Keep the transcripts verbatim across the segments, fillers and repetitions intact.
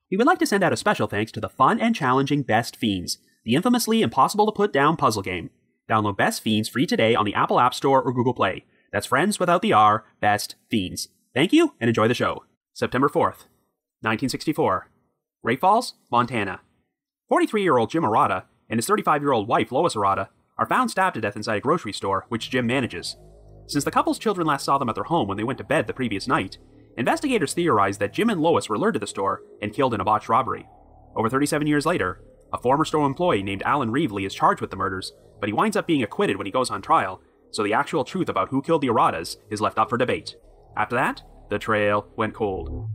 We would like to send out a special thanks to the fun and challenging Best Fiends, the infamously impossible-to-put-down puzzle game. Download Best Fiends free today on the Apple App Store or Google Play. That's friends without the R, Best Fiends. Thank you, and enjoy the show. September fourth, nineteen sixty-four. Great Falls, Montana. forty-three-year-old Jim Arata and his thirty-five-year-old wife, Lois Arata, are found stabbed to death inside a grocery store, which Jim manages. Since the couple's children last saw them at their home when they went to bed the previous night, investigators theorized that Jim and Lois were lured to the store and killed in a botched robbery. Over thirty-seven years later, a former store employee named Alan Reevely is charged with the murders, but he winds up being acquitted when he goes on trial, so the actual truth about who killed the Aratas is left up for debate. After that, the trail went cold.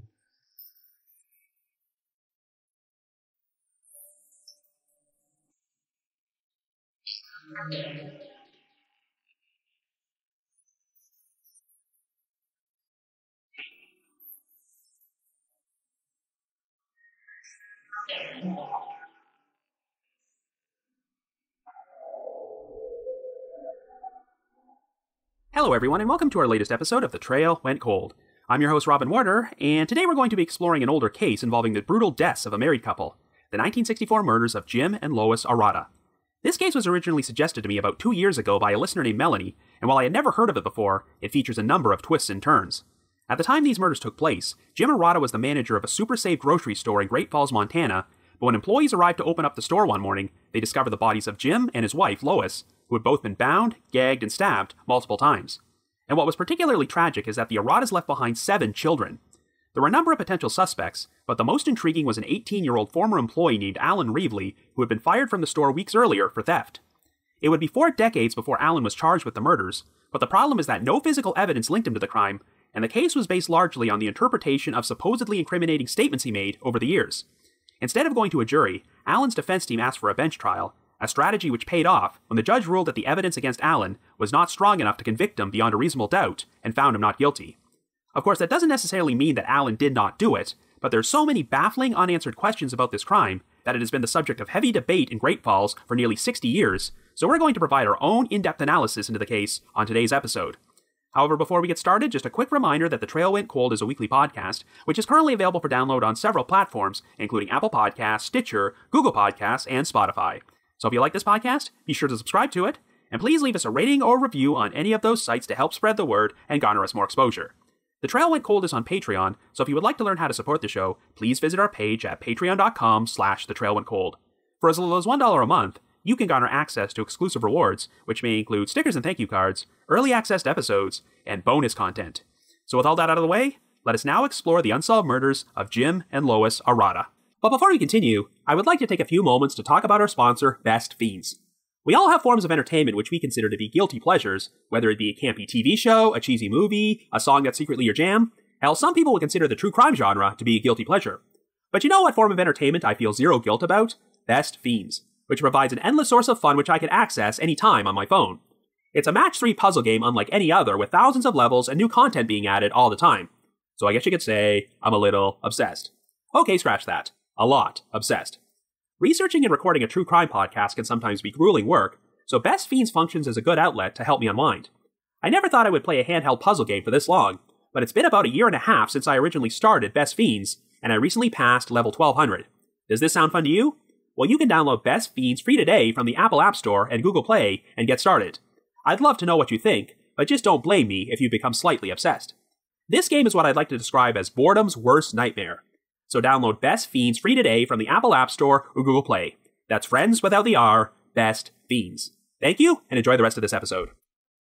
Hello everyone, and welcome to our latest episode of The Trail Went Cold. I'm your host Robin Warder, and today we're going to be exploring an older case involving the brutal deaths of a married couple, the nineteen sixty-four murders of Jim and Lois Arata. This case was originally suggested to me about two years ago by a listener named Melanie, and while I had never heard of it before, it features a number of twists and turns. At the time these murders took place, Jim Arata was the manager of a super safe grocery store in Great Falls, Montana, but when employees arrived to open up the store one morning, they discovered the bodies of Jim and his wife, Lois, who had both been bound, gagged, and stabbed multiple times. And what was particularly tragic is that the Aratas left behind seven children. There were a number of potential suspects, but the most intriguing was an eighteen-year-old former employee named Alan Reevely, who had been fired from the store weeks earlier for theft. It would be four decades before Alan was charged with the murders, but the problem is that no physical evidence linked him to the crime, and the case was based largely on the interpretation of supposedly incriminating statements he made over the years. Instead of going to a jury, Alan's defense team asked for a bench trial, a strategy which paid off when the judge ruled that the evidence against Alan was not strong enough to convict him beyond a reasonable doubt and found him not guilty. Of course, that doesn't necessarily mean that Alan did not do it, but there are so many baffling unanswered questions about this crime that it has been the subject of heavy debate in Great Falls for nearly sixty years, so we're going to provide our own in-depth analysis into the case on today's episode. However, before we get started, just a quick reminder that The Trail Went Cold is a weekly podcast, which is currently available for download on several platforms, including Apple Podcasts, Stitcher, Google Podcasts, and Spotify. So if you like this podcast, be sure to subscribe to it, and please leave us a rating or review on any of those sites to help spread the word and garner us more exposure. The Trail Went Cold is on Patreon, so if you would like to learn how to support the show, please visit our page at patreon.com slash the trail went cold. For as little as one dollar a month, you can garner access to exclusive rewards, which may include stickers and thank you cards, early access to episodes, and bonus content. So with all that out of the way, let us now explore the unsolved murders of Jim and Lois Arata. But before we continue, I would like to take a few moments to talk about our sponsor, Best Fiends. We all have forms of entertainment which we consider to be guilty pleasures, whether it be a campy T V show, a cheesy movie, a song that's secretly your jam. Hell, some people would consider the true crime genre to be a guilty pleasure. But you know what form of entertainment I feel zero guilt about? Best Fiends, which provides an endless source of fun which I can access anytime on my phone. It's a match three puzzle game unlike any other, with thousands of levels and new content being added all the time. So I guess you could say I'm a little obsessed. Okay, scratch that. A lot obsessed. Researching and recording a true crime podcast can sometimes be grueling work, so Best Fiends functions as a good outlet to help me unwind. I never thought I would play a handheld puzzle game for this long, but it's been about a year and a half since I originally started Best Fiends, and I recently passed level twelve hundred. Does this sound fun to you? Well, you can download Best Fiends free today from the Apple App Store and Google Play and get started. I'd love to know what you think, but just don't blame me if you become slightly obsessed. This game is what I'd like to describe as boredom's worst nightmare. So download Best Fiends free today from the Apple App Store or Google Play. That's friends without the R, Best Fiends. Thank you, and enjoy the rest of this episode.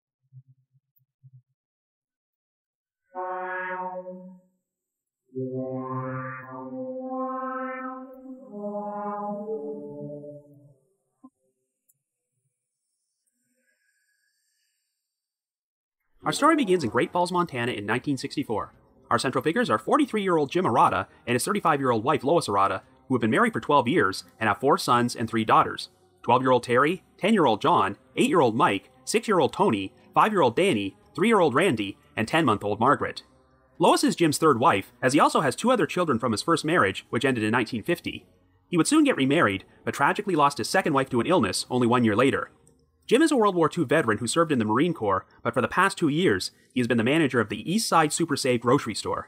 Our story begins in Great Falls, Montana in nineteen sixty-four. Our central figures are forty-three-year-old Jim Arata and his thirty-five-year-old wife Lois Arata, who have been married for twelve years and have four sons and three daughters. twelve-year-old Terry, ten-year-old John, eight-year-old Mike, six-year-old Tony, five-year-old Danny, three-year-old Randy, and ten-month-old Margaret. Lois is Jim's third wife, as he also has two other children from his first marriage, which ended in nineteen fifty. He would soon get remarried, but tragically lost his second wife to an illness only one year later. Jim is a World War Two veteran who served in the Marine Corps, but for the past two years, he has been the manager of the East Side Super Safe grocery store.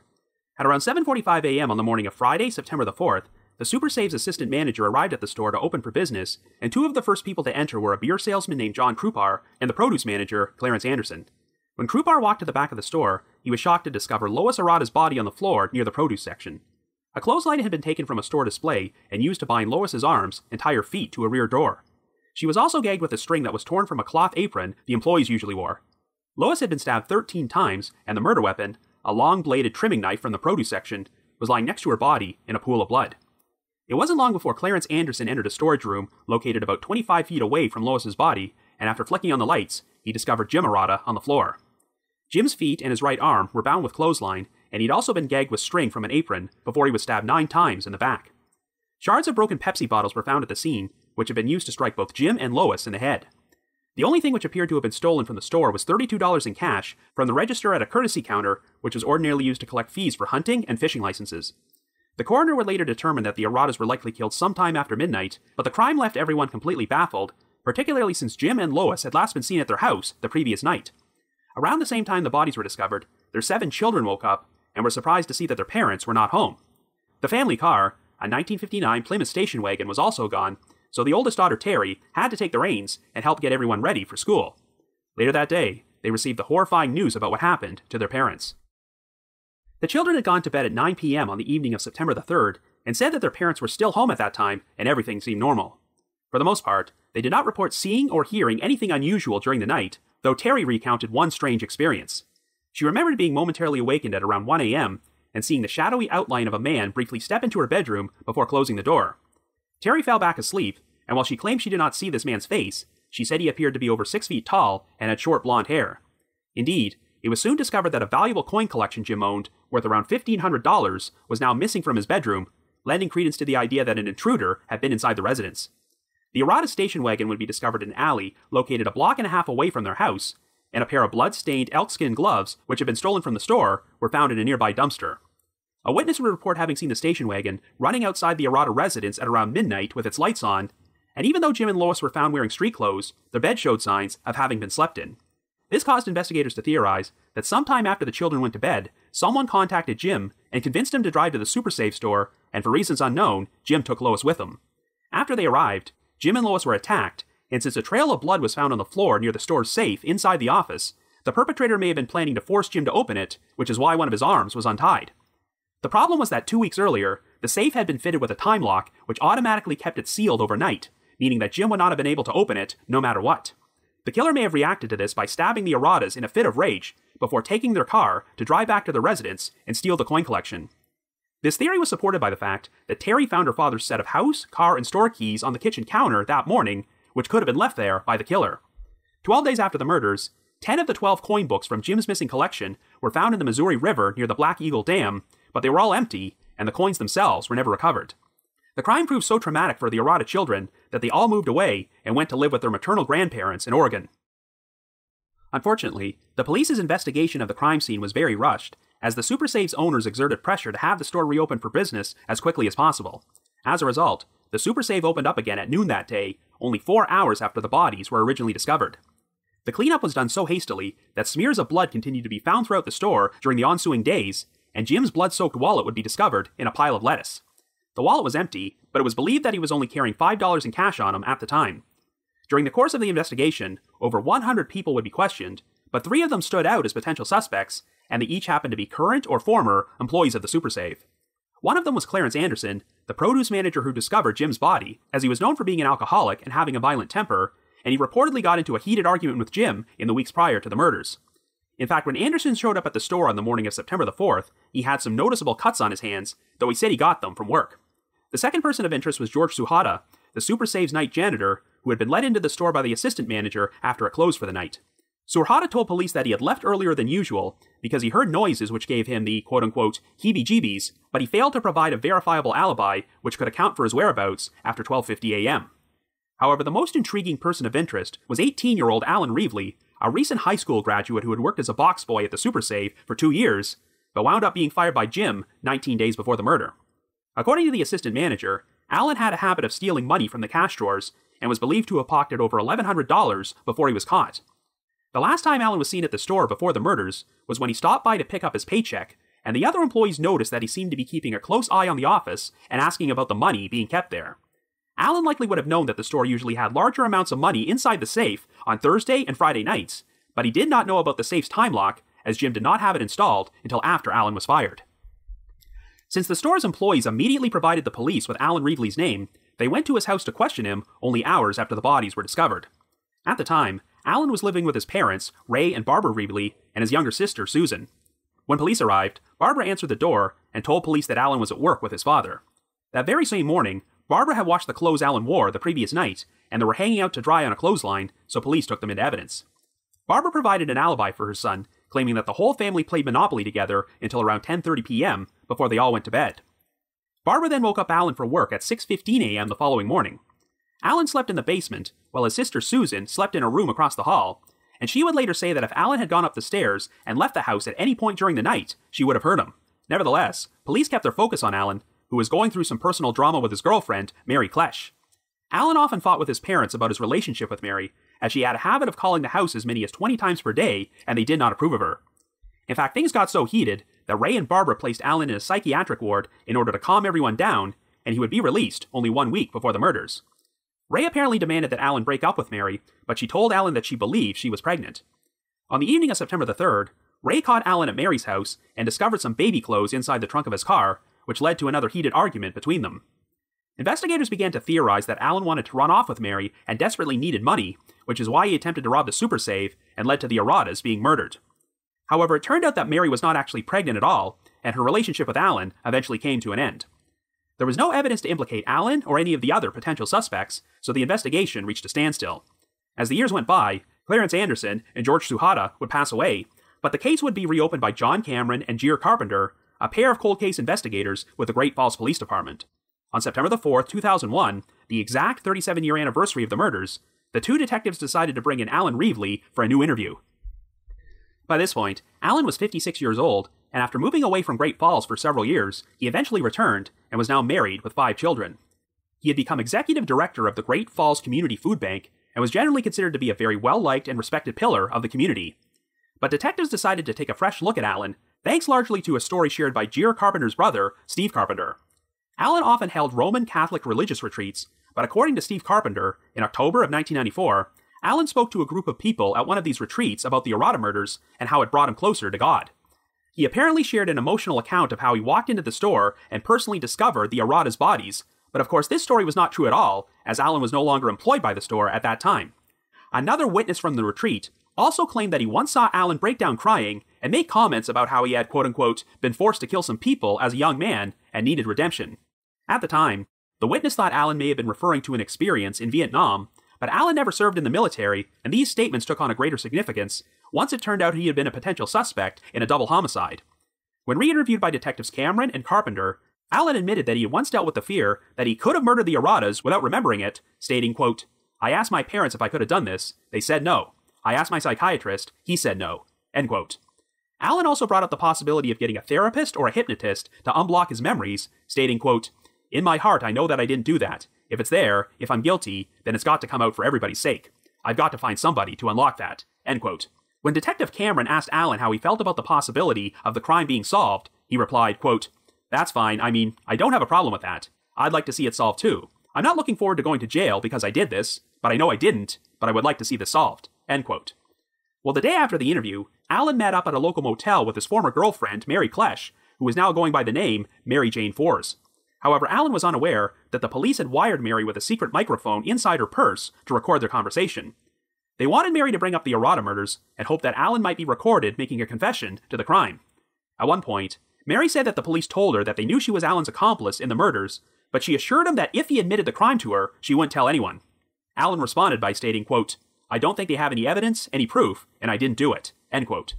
At around seven forty-five a m on the morning of Friday, September the fourth, the Super Save's assistant manager arrived at the store to open for business, and two of the first people to enter were a beer salesman named John Krupar and the produce manager, Clarence Anderson. When Krupar walked to the back of the store, he was shocked to discover Lois Arata's body on the floor near the produce section. A clothesline had been taken from a store display and used to bind Lois's arms and tie her feet to a rear door. She was also gagged with a string that was torn from a cloth apron the employees usually wore. Lois had been stabbed thirteen times, and the murder weapon, a long-bladed trimming knife from the produce section, was lying next to her body in a pool of blood. It wasn't long before Clarence Anderson entered a storage room located about twenty-five feet away from Lois's body, and after flicking on the lights, he discovered Jim Arata on the floor. Jim's feet and his right arm were bound with clothesline, and he'd also been gagged with string from an apron before he was stabbed nine times in the back. Shards of broken Pepsi bottles were found at the scene, which had been used to strike both Jim and Lois in the head. The only thing which appeared to have been stolen from the store was thirty-two dollars in cash from the register at a courtesy counter, which was ordinarily used to collect fees for hunting and fishing licenses. The coroner would later determine that the Aratas were likely killed sometime after midnight, but the crime left everyone completely baffled, particularly since Jim and Lois had last been seen at their house the previous night. Around the same time the bodies were discovered, their seven children woke up and were surprised to see that their parents were not home. The family car, a nineteen fifty-nine Plymouth station wagon, was also gone, so the oldest daughter, Terry, had to take the reins and help get everyone ready for school. Later that day, they received the horrifying news about what happened to their parents. The children had gone to bed at nine p m on the evening of September the third and said that their parents were still home at that time and everything seemed normal. For the most part, they did not report seeing or hearing anything unusual during the night, though Terry recounted one strange experience. She remembered being momentarily awakened at around one a m and seeing the shadowy outline of a man briefly step into her bedroom before closing the door. Terry fell back asleep, and while she claimed she did not see this man's face, she said he appeared to be over six feet tall and had short blonde hair. Indeed, it was soon discovered that a valuable coin collection Jim owned, worth around fifteen hundred dollars, was now missing from his bedroom, lending credence to the idea that an intruder had been inside the residence. The Arata station wagon would be discovered in an alley located a block and a half away from their house, and a pair of blood-stained elkskin gloves, which had been stolen from the store, were found in a nearby dumpster. A witness would report having seen the station wagon running outside the Arata residence at around midnight with its lights on, and even though Jim and Lois were found wearing street clothes, their bed showed signs of having been slept in. This caused investigators to theorize that sometime after the children went to bed, someone contacted Jim and convinced him to drive to the Super Save store, and for reasons unknown, Jim took Lois with him. After they arrived, Jim and Lois were attacked, and since a trail of blood was found on the floor near the store's safe inside the office, the perpetrator may have been planning to force Jim to open it, which is why one of his arms was untied. The problem was that two weeks earlier, the safe had been fitted with a time lock which automatically kept it sealed overnight, meaning that Jim would not have been able to open it no matter what. The killer may have reacted to this by stabbing the Aratas in a fit of rage before taking their car to drive back to their residence and steal the coin collection. This theory was supported by the fact that Terry found her father's set of house, car, and store keys on the kitchen counter that morning, which could have been left there by the killer. Twelve days after the murders, ten of the twelve coin books from Jim's missing collection were found in the Missouri River near the Black Eagle Dam, but they were all empty, and the coins themselves were never recovered. The crime proved so traumatic for the Arata children that they all moved away and went to live with their maternal grandparents in Oregon. Unfortunately, the police's investigation of the crime scene was very rushed, as the Super Safe's owners exerted pressure to have the store reopened for business as quickly as possible. As a result, the Super Safe opened up again at noon that day, only four hours after the bodies were originally discovered. The cleanup was done so hastily that smears of blood continued to be found throughout the store during the ensuing days, and Jim's blood-soaked wallet would be discovered in a pile of lettuce. The wallet was empty, but it was believed that he was only carrying five dollars in cash on him at the time. During the course of the investigation, over one hundred people would be questioned, but three of them stood out as potential suspects, and they each happened to be current or former employees of the Super Save. One of them was Clarence Anderson, the produce manager who discovered Jim's body, as he was known for being an alcoholic and having a violent temper, and he reportedly got into a heated argument with Jim in the weeks prior to the murders. In fact, when Anderson showed up at the store on the morning of September the fourth, he had some noticeable cuts on his hands, though he said he got them from work. The second person of interest was George Suhata, the Super Save's night janitor, who had been let into the store by the assistant manager after it closed for the night. Suhata told police that he had left earlier than usual because he heard noises which gave him the quote-unquote heebie-jeebies, but he failed to provide a verifiable alibi which could account for his whereabouts after twelve fifty a m However, the most intriguing person of interest was eighteen-year-old Alan Reevely, a recent high school graduate who had worked as a box boy at the Super Save for two years, but wound up being fired by Jim nineteen days before the murder. According to the assistant manager, Alan had a habit of stealing money from the cash drawers and was believed to have pocketed over eleven hundred dollars before he was caught. The last time Alan was seen at the store before the murders was when he stopped by to pick up his paycheck, and the other employees noticed that he seemed to be keeping a close eye on the office and asking about the money being kept there. Alan likely would have known that the store usually had larger amounts of money inside the safe on Thursday and Friday nights, but he did not know about the safe's time lock, as Jim did not have it installed until after Alan was fired. Since the store's employees immediately provided the police with Alan Reevely's name, they went to his house to question him only hours after the bodies were discovered. At the time, Alan was living with his parents, Ray and Barbara Reevely, and his younger sister, Susan. When police arrived, Barbara answered the door and told police that Alan was at work with his father. That very same morning, Barbara had washed the clothes Alan wore the previous night, and they were hanging out to dry on a clothesline, so police took them into evidence. Barbara provided an alibi for her son, claiming that the whole family played Monopoly together until around ten thirty p.m. before they all went to bed. Barbara then woke up Alan for work at six fifteen a.m. the following morning. Alan slept in the basement, while his sister Susan slept in a room across the hall, and she would later say that if Alan had gone up the stairs and left the house at any point during the night, she would have heard him. Nevertheless, police kept their focus on Alan, who was going through some personal drama with his girlfriend, Mary Klesch. Alan often fought with his parents about his relationship with Mary, as she had a habit of calling the house as many as twenty times per day, and they did not approve of her. In fact, things got so heated that Ray and Barbara placed Alan in a psychiatric ward in order to calm everyone down, and he would be released only one week before the murders. Ray apparently demanded that Alan break up with Mary, but she told Alan that she believed she was pregnant. On the evening of September the third, Ray caught Alan at Mary's house and discovered some baby clothes inside the trunk of his car, which led to another heated argument between them. Investigators began to theorize that Alan wanted to run off with Mary and desperately needed money, which is why he attempted to rob the Super Save and led to the Aradas being murdered. However, it turned out that Mary was not actually pregnant at all, and her relationship with Alan eventually came to an end. There was no evidence to implicate Alan or any of the other potential suspects, so the investigation reached a standstill. As the years went by, Clarence Anderson and George Suhada would pass away, but the case would be reopened by John Cameron and Gere Carpenter, a pair of cold case investigators with the Great Falls Police Department. On September the fourth, two thousand one, the exact thirty-seven year anniversary of the murders, the two detectives decided to bring in Alan Reevely for a new interview. By this point, Alan was fifty-six years old, and after moving away from Great Falls for several years, he eventually returned and was now married with five children. He had become executive director of the Great Falls Community Food Bank and was generally considered to be a very well-liked and respected pillar of the community. But detectives decided to take a fresh look at Alan, thanks largely to a story shared by Gere Carpenter's brother, Steve Carpenter. Alan often held Roman Catholic religious retreats, but according to Steve Carpenter, in October of nineteen ninety-four, Alan spoke to a group of people at one of these retreats about the Arata murders and how it brought him closer to God. He apparently shared an emotional account of how he walked into the store and personally discovered the Arata's bodies, but of course this story was not true at all, as Alan was no longer employed by the store at that time. Another witness from the retreat also claimed that he once saw Alan break down crying and make comments about how he had quote-unquote been forced to kill some people as a young man and needed redemption. At the time, the witness thought Alan may have been referring to an experience in Vietnam, but Alan never served in the military, and these statements took on a greater significance once it turned out he had been a potential suspect in a double homicide. When re-interviewed by detectives Cameron and Carpenter, Alan admitted that he had once dealt with the fear that he could have murdered the Aradas without remembering it, stating, quote, "I asked my parents if I could have done this. They said no. I asked my psychiatrist. He said no." End quote. Alan also brought up the possibility of getting a therapist or a hypnotist to unblock his memories, stating, quote, "In my heart, I know that I didn't do that. If it's there, if I'm guilty, then it's got to come out for everybody's sake. I've got to find somebody to unlock that." End quote. When Detective Cameron asked Alan how he felt about the possibility of the crime being solved, he replied, quote, "That's fine. I mean, I don't have a problem with that. I'd like to see it solved too. I'm not looking forward to going to jail because I did this, but I know I didn't, but I would like to see this solved." End quote. Well, the day after the interview, Alan met up at a local motel with his former girlfriend, Mary Klesch, who was now going by the name Mary Jane Fors. However, Alan was unaware that the police had wired Mary with a secret microphone inside her purse to record their conversation. They wanted Mary to bring up the Arata murders and hoped that Alan might be recorded making a confession to the crime. At one point, Mary said that the police told her that they knew she was Alan's accomplice in the murders, but she assured him that if he admitted the crime to her, she wouldn't tell anyone. Alan responded by stating, quote, "I don't think they have any evidence, any proof, and I didn't do it." End quote.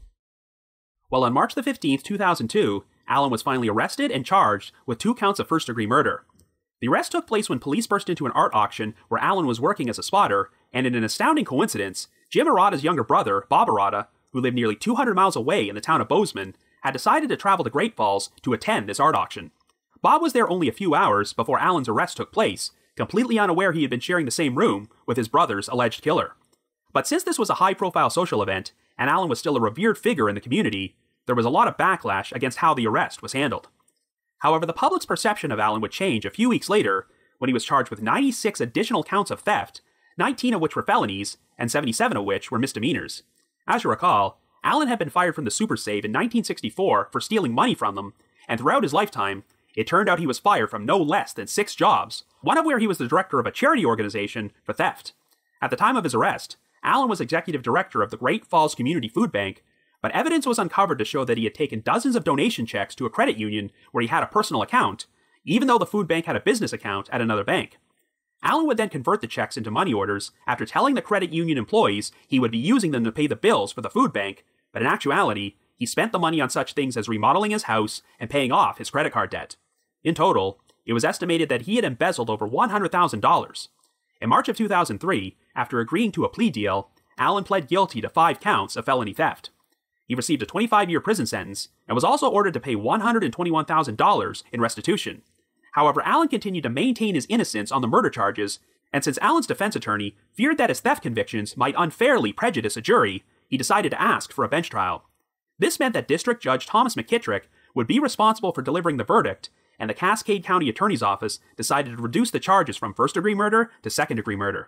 Well, on March the fifteenth, two thousand two, Alan was finally arrested and charged with two counts of first-degree murder. The arrest took place when police burst into an art auction where Alan was working as a spotter, and in an astounding coincidence, Jim Arata's younger brother, Bob Arata, who lived nearly two hundred miles away in the town of Bozeman, had decided to travel to Great Falls to attend this art auction. Bob was there only a few hours before Alan's arrest took place, completely unaware he had been sharing the same room with his brother's alleged killer. But since this was a high-profile social event, and Alan was still a revered figure in the community, there was a lot of backlash against how the arrest was handled. However, the public's perception of Allen would change a few weeks later when he was charged with ninety-six additional counts of theft, nineteen of which were felonies, and seventy-seven of which were misdemeanors. As you recall, Allen had been fired from the Super Save in nineteen sixty-four for stealing money from them, and throughout his lifetime, it turned out he was fired from no less than six jobs, one of where he was the director of a charity organization for theft. At the time of his arrest, Allen was executive director of the Great Falls Community Food Bank, but evidence was uncovered to show that he had taken dozens of donation checks to a credit union where he had a personal account, even though the food bank had a business account at another bank. Allen would then convert the checks into money orders after telling the credit union employees he would be using them to pay the bills for the food bank, but in actuality, he spent the money on such things as remodeling his house and paying off his credit card debt. In total, it was estimated that he had embezzled over one hundred thousand dollars. In March of two thousand three, after agreeing to a plea deal, Allen pled guilty to five counts of felony theft. He received a twenty-five year prison sentence and was also ordered to pay one hundred twenty-one thousand dollars in restitution. However, Allen continued to maintain his innocence on the murder charges, and since Allen's defense attorney feared that his theft convictions might unfairly prejudice a jury, he decided to ask for a bench trial. This meant that District Judge Thomas McKittrick would be responsible for delivering the verdict, and the Cascade County Attorney's Office decided to reduce the charges from first-degree murder to second-degree murder.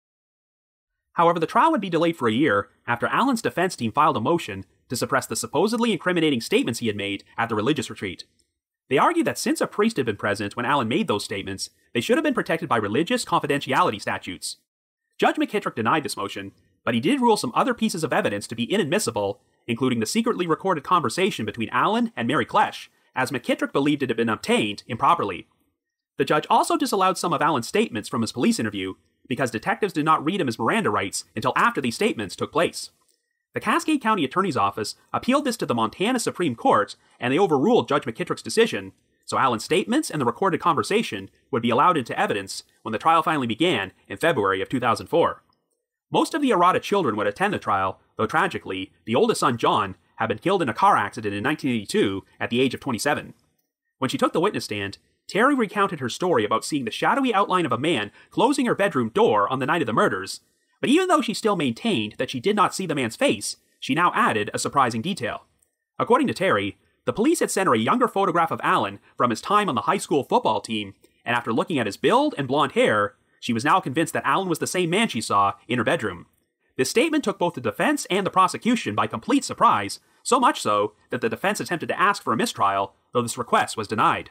However, the trial would be delayed for a year after Allen's defense team filed a motion to suppress the supposedly incriminating statements he had made at the religious retreat. They argued that since a priest had been present when Allen made those statements, they should have been protected by religious confidentiality statutes. Judge McKittrick denied this motion, but he did rule some other pieces of evidence to be inadmissible, including the secretly recorded conversation between Allen and Mary Klesch, as McKittrick believed it had been obtained improperly. The judge also disallowed some of Allen's statements from his police interview, because detectives did not read him his Miranda rights until after these statements took place. The Cascade County Attorney's Office appealed this to the Montana Supreme Court, and they overruled Judge McKittrick's decision, so Allen's statements and the recorded conversation would be allowed into evidence when the trial finally began in February of two thousand four. Most of the Arata children would attend the trial, though tragically, the oldest son, John, had been killed in a car accident in nineteen eighty-two at the age of twenty-seven. When she took the witness stand, Terry recounted her story about seeing the shadowy outline of a man closing her bedroom door on the night of the murders, but even though she still maintained that she did not see the man's face, she now added a surprising detail. According to Terry, the police had sent her a younger photograph of Allen from his time on the high school football team, and after looking at his build and blonde hair, she was now convinced that Allen was the same man she saw in her bedroom. This statement took both the defense and the prosecution by complete surprise, so much so that the defense attempted to ask for a mistrial, though this request was denied.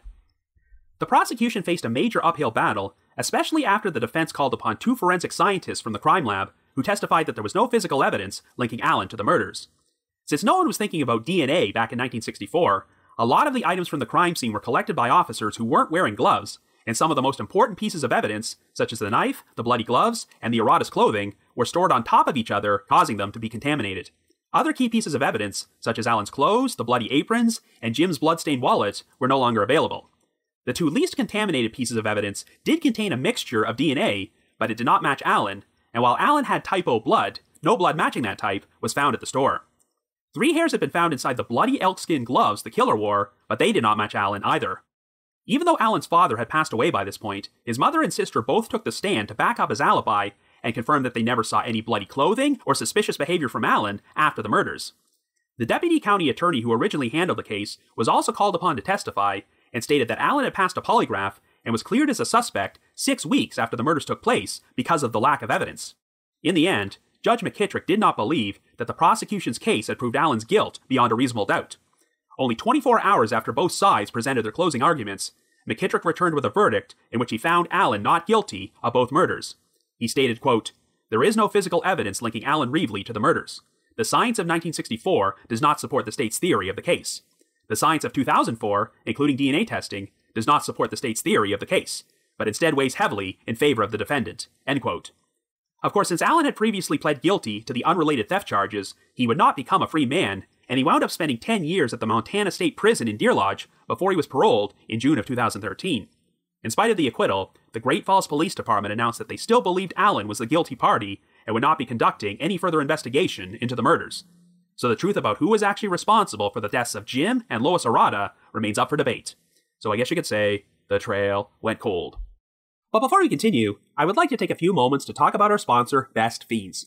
The prosecution faced a major uphill battle, especially after the defense called upon two forensic scientists from the crime lab who testified that there was no physical evidence linking Allen to the murders. Since no one was thinking about D N A back in nineteen sixty-four, a lot of the items from the crime scene were collected by officers who weren't wearing gloves, and some of the most important pieces of evidence, such as the knife, the bloody gloves, and the Arata's clothing, were stored on top of each other, causing them to be contaminated. Other key pieces of evidence, such as Allen's clothes, the bloody aprons, and Jim's blood-stained wallet, were no longer available. The two least contaminated pieces of evidence did contain a mixture of D N A, but it did not match Allen, and while Allen had type O blood, no blood matching that type was found at the store. Three hairs had been found inside the bloody elkskin gloves the killer wore, but they did not match Allen either. Even though Allen's father had passed away by this point, his mother and sister both took the stand to back up his alibi and confirmed that they never saw any bloody clothing or suspicious behavior from Allen after the murders. The deputy county attorney who originally handled the case was also called upon to testify and stated that Allen had passed a polygraph and was cleared as a suspect six weeks after the murders took place because of the lack of evidence. In the end, Judge McKittrick did not believe that the prosecution's case had proved Allen's guilt beyond a reasonable doubt. Only twenty-four hours after both sides presented their closing arguments, McKittrick returned with a verdict in which he found Allen not guilty of both murders. He stated, quote, "There is no physical evidence linking Allen Reevely to the murders. The science of nineteen sixty-four does not support the state's theory of the case. The science of two thousand four, including D N A testing, does not support the state's theory of the case, but instead weighs heavily in favor of the defendant." End quote. Of course, since Allen had previously pled guilty to the unrelated theft charges, he would not become a free man, and he wound up spending ten years at the Montana State Prison in Deer Lodge before he was paroled in June of two thousand thirteen. In spite of the acquittal, the Great Falls Police Department announced that they still believed Allen was the guilty party and would not be conducting any further investigation into the murders. So the truth about who was actually responsible for the deaths of Jim and Lois Arata remains up for debate. So I guess you could say, the trail went cold. But before we continue, I would like to take a few moments to talk about our sponsor, Best Fiends.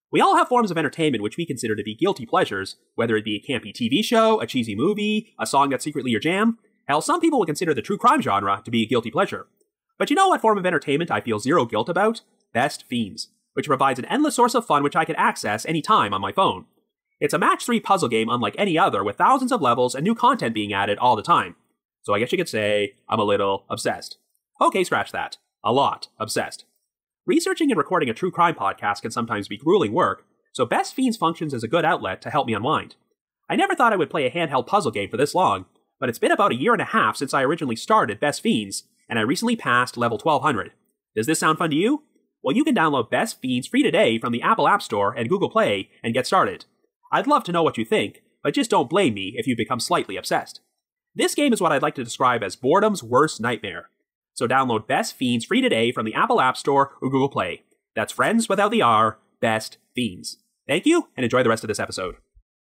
We all have forms of entertainment which we consider to be guilty pleasures, whether it be a campy T V show, a cheesy movie, a song that's secretly your jam. Hell, some people would consider the true crime genre to be a guilty pleasure. But you know what form of entertainment I feel zero guilt about? Best Fiends, which provides an endless source of fun which I can access anytime on my phone. It's a match three puzzle game unlike any other, with thousands of levels and new content being added all the time. So I guess you could say I'm a little obsessed. Okay, scratch that. A lot obsessed. Researching and recording a true crime podcast can sometimes be grueling work, so Best Fiends functions as a good outlet to help me unwind. I never thought I would play a handheld puzzle game for this long, but it's been about a year and a half since I originally started Best Fiends, and I recently passed level twelve hundred. Does this sound fun to you? Well, you can download Best Fiends free today from the Apple App Store and Google Play and get started. I'd love to know what you think, but just don't blame me if you become slightly obsessed. This game is what I'd like to describe as boredom's worst nightmare. So download Best Fiends free today from the Apple App Store or Google Play. That's friends without the R, Best Fiends. Thank you, and enjoy the rest of this episode.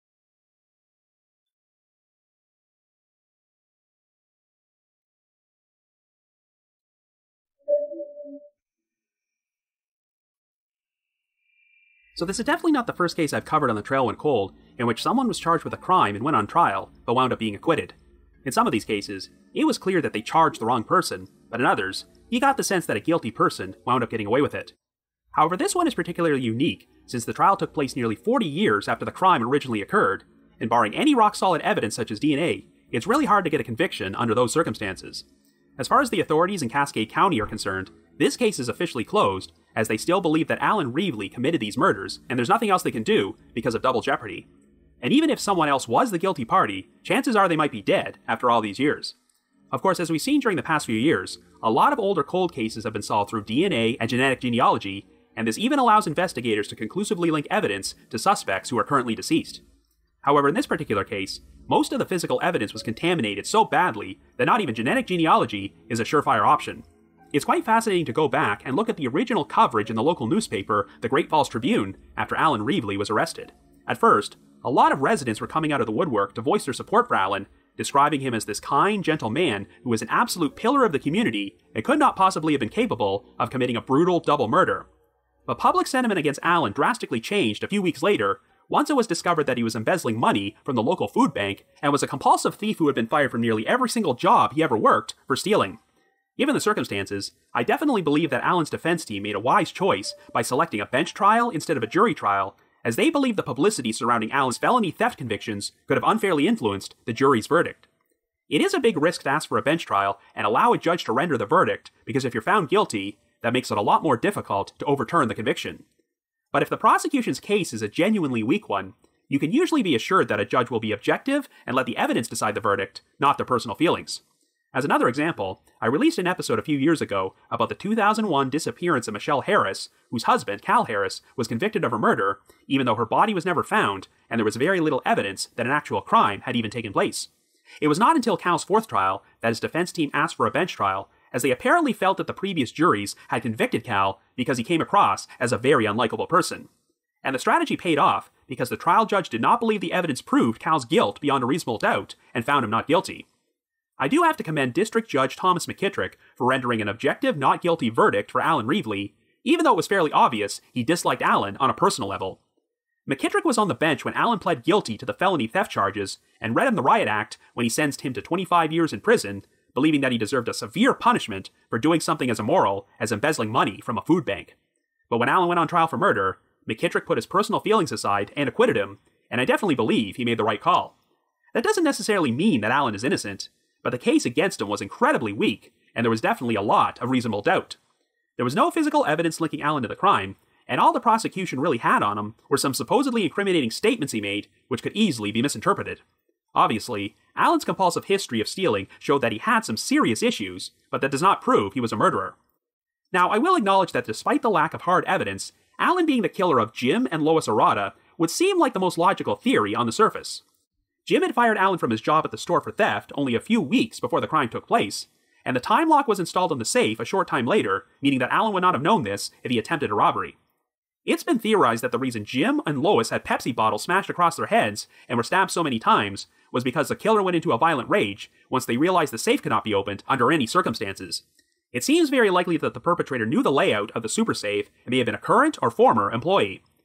So this is definitely not the first case I've covered on the Trail Went Cold, in which someone was charged with a crime and went on trial, but wound up being acquitted. In some of these cases, it was clear that they charged the wrong person, but in others, you got the sense that a guilty person wound up getting away with it. However, this one is particularly unique, since the trial took place nearly forty years after the crime originally occurred, and barring any rock-solid evidence such as D N A, it's really hard to get a conviction under those circumstances. As far as the authorities in Cascade County are concerned, this case is officially closed, as they still believe that Alan Reevely committed these murders, and there's nothing else they can do because of double jeopardy. And even if someone else was the guilty party, chances are they might be dead after all these years. Of course, as we've seen during the past few years, a lot of older cold cases have been solved through D N A and genetic genealogy, and this even allows investigators to conclusively link evidence to suspects who are currently deceased. However, in this particular case, most of the physical evidence was contaminated so badly that not even genetic genealogy is a surefire option. It's quite fascinating to go back and look at the original coverage in the local newspaper, the Great Falls Tribune, after Alan Reevely was arrested. At first, a lot of residents were coming out of the woodwork to voice their support for Alan, describing him as this kind, gentle man who was an absolute pillar of the community and could not possibly have been capable of committing a brutal double murder. But public sentiment against Alan drastically changed a few weeks later, once it was discovered that he was embezzling money from the local food bank and was a compulsive thief who had been fired from nearly every single job he ever worked for stealing. Given the circumstances, I definitely believe that Alan's defense team made a wise choice by selecting a bench trial instead of a jury trial, as they believed the publicity surrounding Alan's felony theft convictions could have unfairly influenced the jury's verdict. It is a big risk to ask for a bench trial and allow a judge to render the verdict, because if you're found guilty, that makes it a lot more difficult to overturn the conviction. But if the prosecution's case is a genuinely weak one, you can usually be assured that a judge will be objective and let the evidence decide the verdict, not their personal feelings. As another example, I released an episode a few years ago about the two thousand one disappearance of Michelle Harris, whose husband, Cal Harris, was convicted of her murder, even though her body was never found, and there was very little evidence that an actual crime had even taken place. It was not until Cal's fourth trial that his defense team asked for a bench trial, as they apparently felt that the previous juries had convicted Cal because he came across as a very unlikable person. And the strategy paid off, because the trial judge did not believe the evidence proved Cal's guilt beyond a reasonable doubt, and found him not guilty. I do have to commend District Judge Thomas McKittrick for rendering an objective not guilty verdict for Alan Reevely, even though it was fairly obvious he disliked Alan on a personal level. McKittrick was on the bench when Alan pled guilty to the felony theft charges, and read him the riot act when he sentenced him to twenty-five years in prison, believing that he deserved a severe punishment for doing something as immoral as embezzling money from a food bank. But when Alan went on trial for murder, McKittrick put his personal feelings aside and acquitted him, and I definitely believe he made the right call. That doesn't necessarily mean that Alan is innocent, but the case against him was incredibly weak, and there was definitely a lot of reasonable doubt. There was no physical evidence linking Alan to the crime, and all the prosecution really had on him were some supposedly incriminating statements he made, which could easily be misinterpreted. Obviously, Alan's compulsive history of stealing showed that he had some serious issues, but that does not prove he was a murderer. Now, I will acknowledge that despite the lack of hard evidence, Alan being the killer of Jim and Lois Arata would seem like the most logical theory on the surface. Jim had fired Alan from his job at the store for theft only a few weeks before the crime took place, and the time lock was installed on the safe a short time later, meaning that Alan would not have known this if he attempted a robbery. It's been theorized that the reason Jim and Lois had Pepsi bottles smashed across their heads and were stabbed so many times was because the killer went into a violent rage once they realized the safe could not be opened under any circumstances. It seems very likely that the perpetrator knew the layout of the super safe and may have been a current or former employee.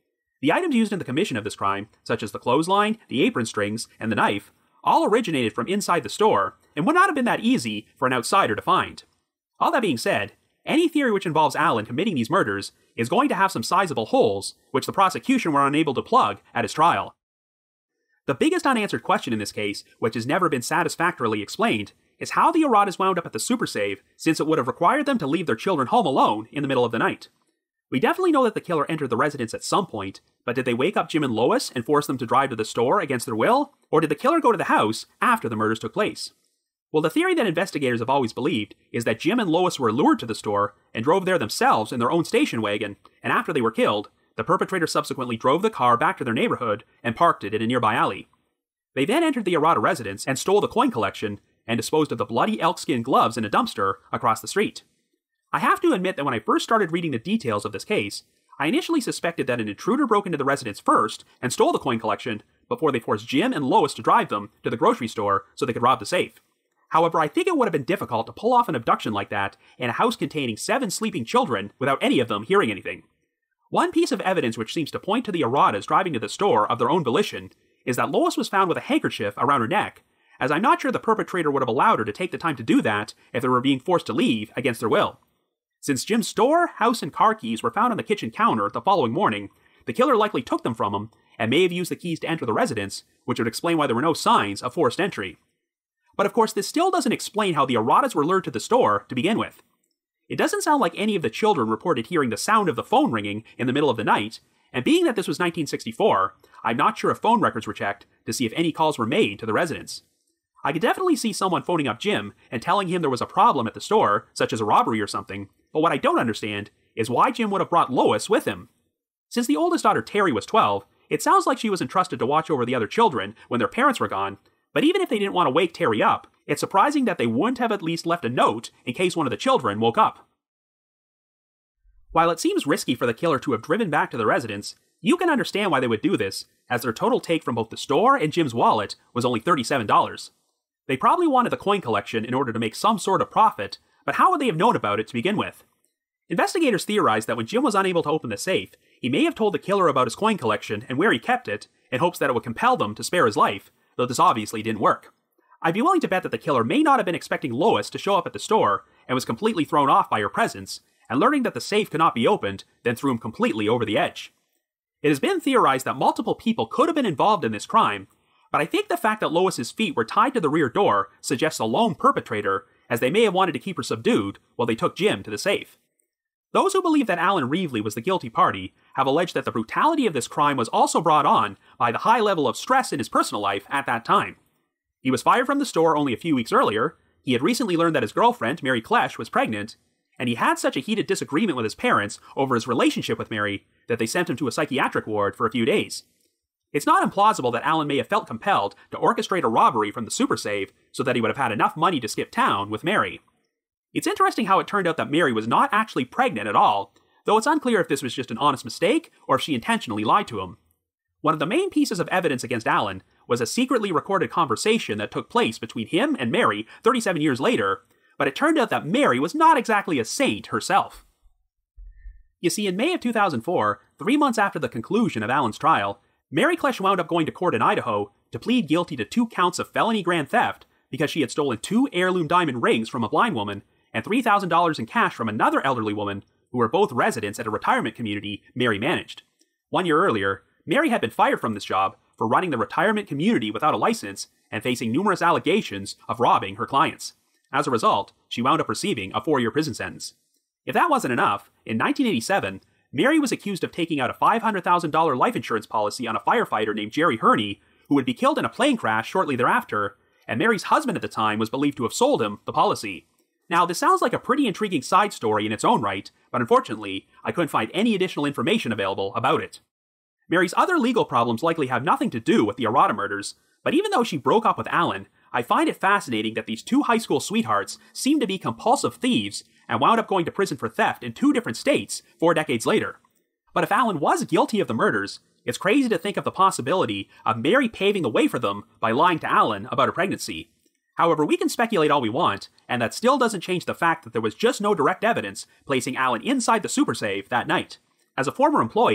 The items used in the commission of this crime, such as the clothesline, the apron strings, and the knife, all originated from inside the store, and would not have been that easy for an outsider to find. All that being said, any theory which involves Allen committing these murders is going to have some sizable holes, which the prosecution were unable to plug at his trial. The biggest unanswered question in this case, which has never been satisfactorily explained, is how the Aradas wound up at the Super Save, since it would have required them to leave their children home alone in the middle of the night. We definitely know that the killer entered the residence at some point, but did they wake up Jim and Lois and force them to drive to the store against their will? Or did the killer go to the house after the murders took place? Well, the theory that investigators have always believed is that Jim and Lois were lured to the store and drove there themselves in their own station wagon, and after they were killed, the perpetrator subsequently drove the car back to their neighborhood and parked it in a nearby alley. They then entered the Arada residence and stole the coin collection and disposed of the bloody elkskin gloves in a dumpster across the street. I have to admit that when I first started reading the details of this case, I initially suspected that an intruder broke into the residence first and stole the coin collection before they forced Jim and Lois to drive them to the grocery store so they could rob the safe. However, I think it would have been difficult to pull off an abduction like that in a house containing seven sleeping children without any of them hearing anything. One piece of evidence which seems to point to the Aradas driving to the store of their own volition is that Lois was found with a handkerchief around her neck, as I'm not sure the perpetrator would have allowed her to take the time to do that if they were being forced to leave against their will. Since Jim's store, house, and car keys were found on the kitchen counter the following morning, the killer likely took them from him and may have used the keys to enter the residence, which would explain why there were no signs of forced entry. But of course, this still doesn't explain how the Aradas were lured to the store to begin with. It doesn't sound like any of the children reported hearing the sound of the phone ringing in the middle of the night, and being that this was nineteen sixty-four, I'm not sure if phone records were checked to see if any calls were made to the residence. I could definitely see someone phoning up Jim and telling him there was a problem at the store, such as a robbery or something, but what I don't understand is why Jim would have brought Lois with him. Since the oldest daughter Terry was twelve, it sounds like she was entrusted to watch over the other children when their parents were gone, but even if they didn't want to wake Terry up, it's surprising that they wouldn't have at least left a note in case one of the children woke up. While it seems risky for the killer to have driven back to the residence, you can understand why they would do this, as their total take from both the store and Jim's wallet was only thirty-seven dollars. They probably wanted the coin collection in order to make some sort of profit, but how would they have known about it to begin with? Investigators theorized that when Jim was unable to open the safe, he may have told the killer about his coin collection and where he kept it, in hopes that it would compel them to spare his life, though this obviously didn't work. I'd be willing to bet that the killer may not have been expecting Lois to show up at the store and was completely thrown off by her presence, and learning that the safe could not be opened, then threw him completely over the edge. It has been theorized that multiple people could have been involved in this crime, but I think the fact that Lois's feet were tied to the rear door suggests a lone perpetrator, as they may have wanted to keep her subdued while they took Jim to the safe. Those who believe that Alan Reevely was the guilty party have alleged that the brutality of this crime was also brought on by the high level of stress in his personal life at that time. He was fired from the store only a few weeks earlier, he had recently learned that his girlfriend, Mary Klesch, was pregnant, and he had such a heated disagreement with his parents over his relationship with Mary that they sent him to a psychiatric ward for a few days. It's not implausible that Alan may have felt compelled to orchestrate a robbery from the Super Save so that he would have had enough money to skip town with Mary. It's interesting how it turned out that Mary was not actually pregnant at all, though it's unclear if this was just an honest mistake or if she intentionally lied to him. One of the main pieces of evidence against Alan was a secretly recorded conversation that took place between him and Mary thirty-seven years later, but it turned out that Mary was not exactly a saint herself. You see, in May of two thousand four, three months after the conclusion of Alan's trial, Mary Klesch wound up going to court in Idaho to plead guilty to two counts of felony grand theft because she had stolen two heirloom diamond rings from a blind woman and three thousand dollars in cash from another elderly woman who were both residents at a retirement community Mary managed. One year earlier, Mary had been fired from this job for running the retirement community without a license and facing numerous allegations of robbing her clients. As a result, she wound up receiving a four-year prison sentence. If that wasn't enough, in nineteen eighty-seven, Mary was accused of taking out a five hundred thousand dollars life insurance policy on a firefighter named Jerry Herney, who would be killed in a plane crash shortly thereafter, and Mary's husband at the time was believed to have sold him the policy. Now, this sounds like a pretty intriguing side story in its own right, but unfortunately, I couldn't find any additional information available about it. Mary's other legal problems likely have nothing to do with the Arada murders, but even though she broke up with Alan, I find it fascinating that these two high school sweethearts seem to be compulsive thieves and wound up going to prison for theft in two different states four decades later. But if Alan was guilty of the murders, it's crazy to think of the possibility of Mary paving the way for them by lying to Alan about her pregnancy. However, we can speculate all we want, and that still doesn't change the fact that there was just no direct evidence placing Alan inside the Super Save that night. As a former employee,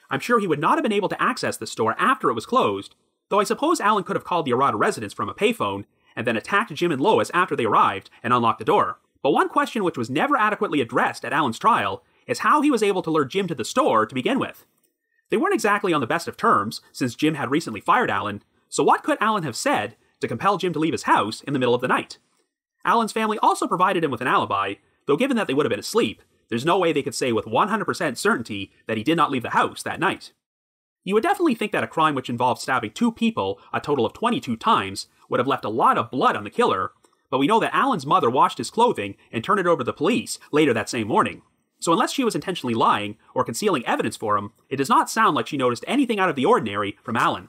I'm sure he would not have been able to access the store after it was closed, though I suppose Alan could have called the Arata residence from a payphone, and then attacked Jim and Lois after they arrived and unlocked the door. But one question which was never adequately addressed at Alan's trial is how he was able to lure Jim to the store to begin with. They weren't exactly on the best of terms, since Jim had recently fired Alan, so what could Alan have said to compel Jim to leave his house in the middle of the night? Alan's family also provided him with an alibi, though given that they would have been asleep, there's no way they could say with one hundred percent certainty that he did not leave the house that night. You would definitely think that a crime which involved stabbing two people a total of twenty-two times would have left a lot of blood on the killer, but we know that Alan's mother washed his clothing and turned it over to the police later that same morning. So unless she was intentionally lying or concealing evidence for him, it does not sound like she noticed anything out of the ordinary from Alan.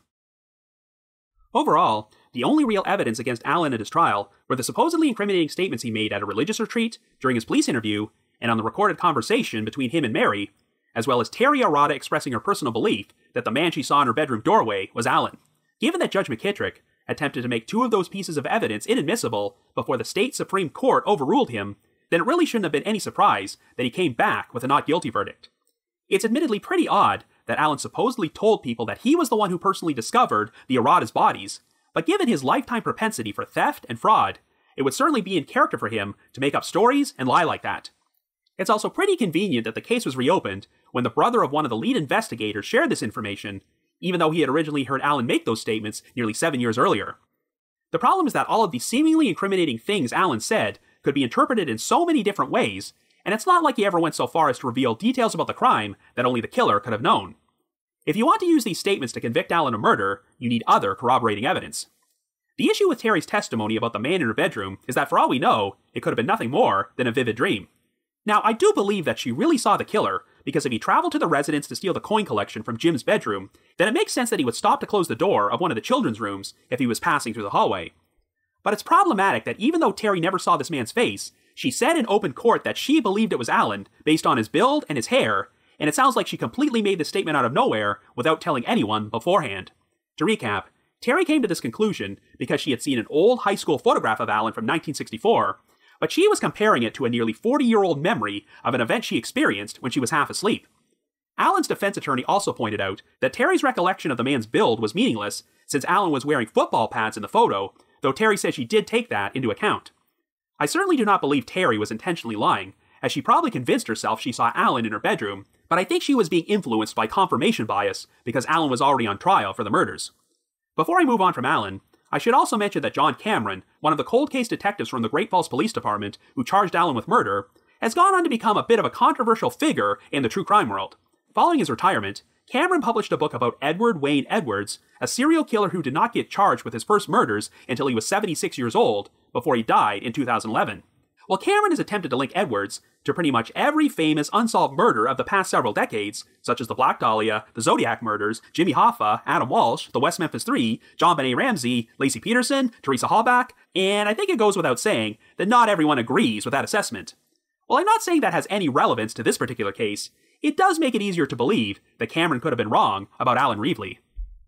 Overall, the only real evidence against Alan at his trial were the supposedly incriminating statements he made at a religious retreat, during his police interview, and on the recorded conversation between him and Mary, as well as Terry Arata expressing her personal belief that the man she saw in her bedroom doorway was Alan. Given that Judge McKittrick attempted to make two of those pieces of evidence inadmissible before the state Supreme Court overruled him, then it really shouldn't have been any surprise that he came back with a not guilty verdict. It's admittedly pretty odd that Alan supposedly told people that he was the one who personally discovered the Arata's bodies, but given his lifetime propensity for theft and fraud, it would certainly be in character for him to make up stories and lie like that. It's also pretty convenient that the case was reopened when the brother of one of the lead investigators shared this information, even though he had originally heard Alan make those statements nearly seven years earlier. The problem is that all of the seemingly incriminating things Alan said could be interpreted in so many different ways, and it's not like he ever went so far as to reveal details about the crime that only the killer could have known. If you want to use these statements to convict Alan of murder, you need other corroborating evidence. The issue with Terry's testimony about the man in her bedroom is that for all we know, it could have been nothing more than a vivid dream. Now, I do believe that she really saw the killer, because if he traveled to the residence to steal the coin collection from Jim's bedroom, then it makes sense that he would stop to close the door of one of the children's rooms if he was passing through the hallway. But it's problematic that even though Terry never saw this man's face, she said in open court that she believed it was Alan based on his build and his hair, and it sounds like she completely made this statement out of nowhere without telling anyone beforehand. To recap, Terry came to this conclusion because she had seen an old high school photograph of Alan from nineteen sixty-four, but she was comparing it to a nearly forty-year-old memory of an event she experienced when she was half asleep. Alan's defense attorney also pointed out that Terry's recollection of the man's build was meaningless since Alan was wearing football pads in the photo, though Terry said she did take that into account. I certainly do not believe Terry was intentionally lying, as she probably convinced herself she saw Alan in her bedroom, but I think she was being influenced by confirmation bias because Alan was already on trial for the murders. Before I move on from Alan, I should also mention that John Cameron, one of the cold case detectives from the Great Falls Police Department who charged Alan with murder, has gone on to become a bit of a controversial figure in the true crime world. Following his retirement, Cameron published a book about Edward Wayne Edwards, a serial killer who did not get charged with his first murders until he was seventy-six years old, before he died in two thousand eleven. Well, Cameron has attempted to link Edwards to pretty much every famous unsolved murder of the past several decades, such as the Black Dahlia, the Zodiac murders, Jimmy Hoffa, Adam Walsh, the West Memphis Three, John Benet Ramsey, Lacey Peterson, Teresa Halbach, and I think it goes without saying that not everyone agrees with that assessment. While I'm not saying that has any relevance to this particular case, it does make it easier to believe that Cameron could have been wrong about Alan Reevely.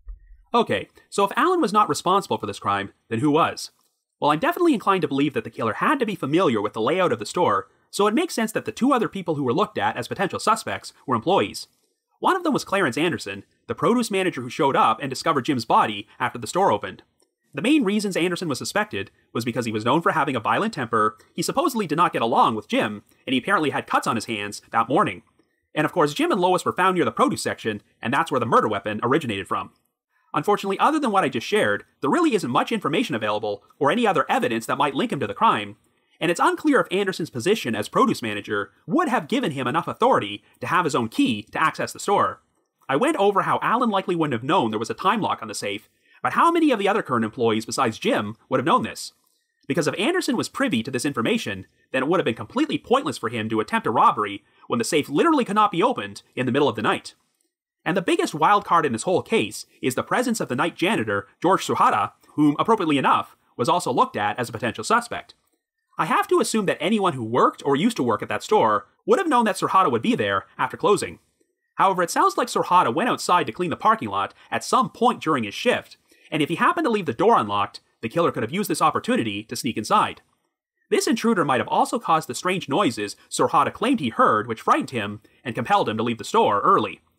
Okay, so if Alan was not responsible for this crime, then who was? Well, I'm definitely inclined to believe that the killer had to be familiar with the layout of the store, so it makes sense that the two other people who were looked at as potential suspects were employees. One of them was Clarence Anderson, the produce manager who showed up and discovered Jim's body after the store opened. The main reasons Anderson was suspected was because he was known for having a violent temper, he supposedly did not get along with Jim, and he apparently had cuts on his hands that morning. And of course, Jim and Lois were found near the produce section, and that's where the murder weapon originated from. Unfortunately, other than what I just shared, there really isn't much information available, or any other evidence that might link him to the crime, and it's unclear if Anderson's position as produce manager would have given him enough authority to have his own key to access the store. I went over how Alan likely wouldn't have known there was a time lock on the safe, but how many of the other current employees besides Jim would have known this? Because if Anderson was privy to this information, then it would have been completely pointless for him to attempt a robbery when the safe literally could not be opened in the middle of the night. And the biggest wild card in this whole case is the presence of the night janitor, George Suhara, whom, appropriately enough, was also looked at as a potential suspect. I have to assume that anyone who worked or used to work at that store would have known that Suhara would be there after closing. However, it sounds like Suhara went outside to clean the parking lot at some point during his shift, and if he happened to leave the door unlocked, the killer could have used this opportunity to sneak inside. This intruder might have also caused the strange noises Suhara claimed he heard, which frightened him and compelled him to leave the store early.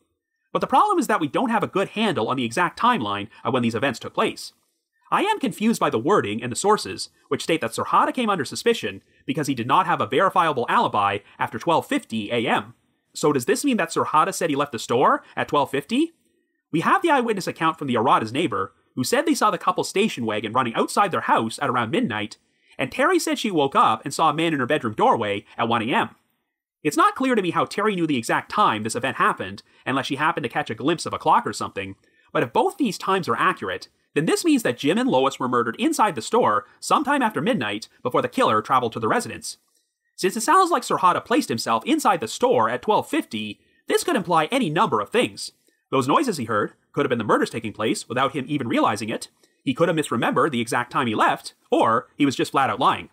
But the problem is that we don't have a good handle on the exact timeline of when these events took place. I am confused by the wording and the sources, which state that Serhada came under suspicion because he did not have a verifiable alibi after twelve fifty a m. So does this mean that Serhada said he left the store at twelve fifty? We have the eyewitness account from the Arata's neighbor, who said they saw the couple's station wagon running outside their house at around midnight, and Terry said she woke up and saw a man in her bedroom doorway at one a m. It's not clear to me how Terry knew the exact time this event happened, unless she happened to catch a glimpse of a clock or something, but if both these times are accurate, then this means that Jim and Lois were murdered inside the store sometime after midnight before the killer traveled to the residence. Since it sounds like Serhada placed himself inside the store at twelve fifty, this could imply any number of things. Those noises he heard could have been the murders taking place without him even realizing it, he could have misremembered the exact time he left, or he was just flat out lying.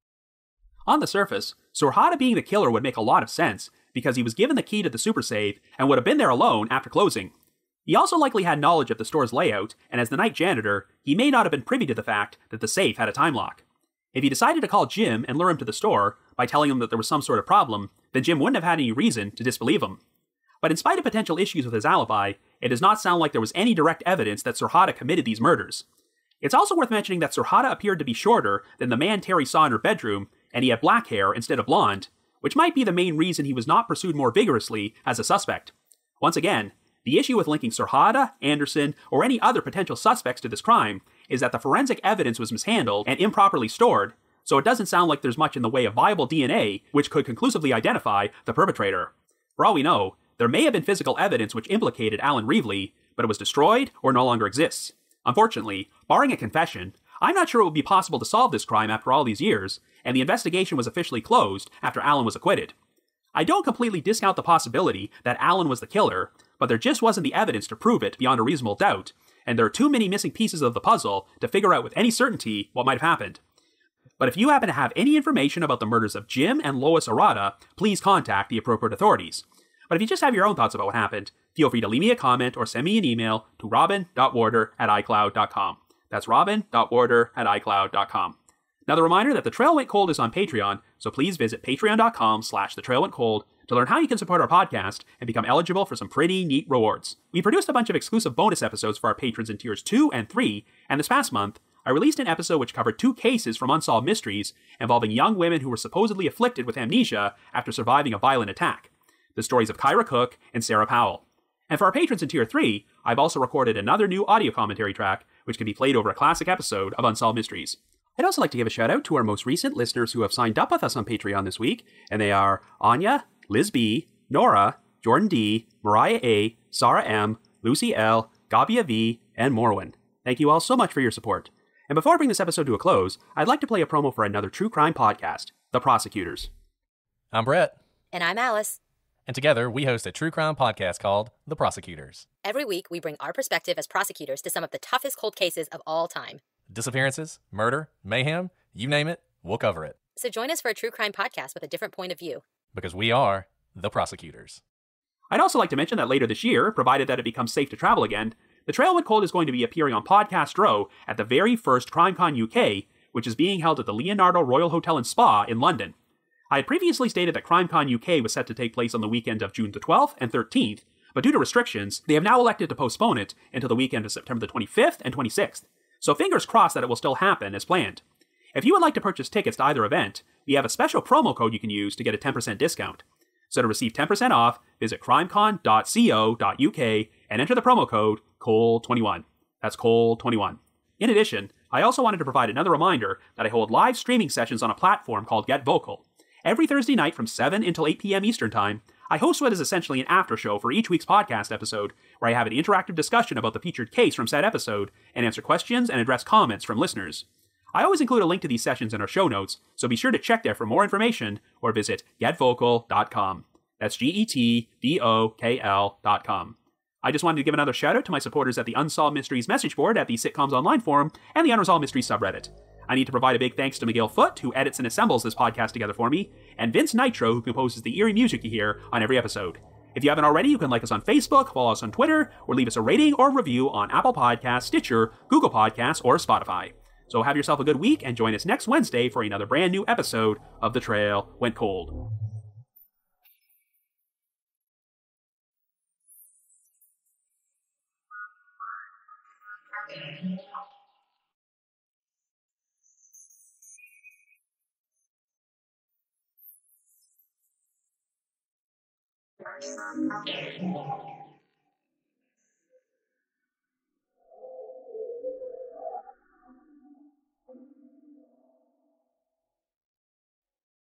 On the surface, Serhada being the killer would make a lot of sense, because he was given the key to the super safe and would have been there alone after closing. He also likely had knowledge of the store's layout, and as the night janitor, he may not have been privy to the fact that the safe had a time lock. If he decided to call Jim and lure him to the store by telling him that there was some sort of problem, then Jim wouldn't have had any reason to disbelieve him. But in spite of potential issues with his alibi, it does not sound like there was any direct evidence that Serhada committed these murders. It's also worth mentioning that Serhada appeared to be shorter than the man Terry saw in her bedroom, and he had black hair instead of blonde, which might be the main reason he was not pursued more vigorously as a suspect. Once again, the issue with linking Serhada, Anderson, or any other potential suspects to this crime is that the forensic evidence was mishandled and improperly stored, so it doesn't sound like there's much in the way of viable D N A which could conclusively identify the perpetrator. For all we know, there may have been physical evidence which implicated Alan Reevely, but it was destroyed or no longer exists. Unfortunately, barring a confession, I'm not sure it would be possible to solve this crime after all these years, and the investigation was officially closed after Alan was acquitted. I don't completely discount the possibility that Alan was the killer, but there just wasn't the evidence to prove it beyond a reasonable doubt, and there are too many missing pieces of the puzzle to figure out with any certainty what might have happened. But if you happen to have any information about the murders of Jim and Lois Arata, please contact the appropriate authorities. But if you just have your own thoughts about what happened, feel free to leave me a comment or send me an email to robin dot warder at icloud dot com. That's robin dot warder at icloud dot com. Now, the reminder that The Trail Went Cold is on Patreon, so please visit patreon dot com slash the trail went cold to learn how you can support our podcast and become eligible for some pretty neat rewards. We produced a bunch of exclusive bonus episodes for our patrons in tiers two and three, and this past month, I released an episode which covered two cases from Unsolved Mysteries involving young women who were supposedly afflicted with amnesia after surviving a violent attack. The stories of Kyra Cook and Sarah Powell. And for our patrons in Tier three, I've also recorded another new audio commentary track, which can be played over a classic episode of Unsolved Mysteries. I'd also like to give a shout out to our most recent listeners who have signed up with us on Patreon this week, and they are Anya, Liz B, Nora, Jordan D, Mariah A, Sarah M, Lucy L, Gabia V, and Morwin. Thank you all so much for your support. And before I bring this episode to a close, I'd like to play a promo for another true crime podcast, The Prosecutors. I'm Brett. And I'm Alice. And together, we host a true crime podcast called The Prosecutors. Every week, we bring our perspective as prosecutors to some of the toughest cold cases of all time. Disappearances, murder, mayhem, you name it, we'll cover it. So join us for a true crime podcast with a different point of view. Because we are The Prosecutors. I'd also like to mention that later this year, provided that it becomes safe to travel again, The Trail Went Cold is going to be appearing on Podcast Row at the very first CrimeCon U K, which is being held at the Leonardo Royal Hotel and Spa in London. I had previously stated that CrimeCon U K was set to take place on the weekend of June the twelfth and thirteenth, but due to restrictions, they have now elected to postpone it until the weekend of September the twenty-fifth and twenty-sixth. So fingers crossed that it will still happen as planned. If you would like to purchase tickets to either event, we have a special promo code you can use to get a ten percent discount. So to receive ten percent off, visit crimecon dot co dot uk and enter the promo code C O L E twenty-one. That's C O L E twenty-one. In addition, I also wanted to provide another reminder that I hold live streaming sessions on a platform called Get Vocal. Every Thursday night from seven until eight p.m. Eastern Time, I host what is essentially an after show for each week's podcast episode, where I have an interactive discussion about the featured case from said episode, and answer questions and address comments from listeners. I always include a link to these sessions in our show notes, so be sure to check there for more information, or visit get vocal dot com. That's G E T V O K L dot com. I just wanted to give another shout out to my supporters at the Unsolved Mysteries message board at the Sitcoms Online forum and the Unresolved Mysteries subreddit. I need to provide a big thanks to Miguel Foote, who edits and assembles this podcast together for me, and Vince Nitro, who composes the eerie music you hear on every episode. If you haven't already, you can like us on Facebook, follow us on Twitter, or leave us a rating or review on Apple Podcasts, Stitcher, Google Podcasts, or Spotify. So have yourself a good week and join us next Wednesday for another brand new episode of The Trail Went Cold.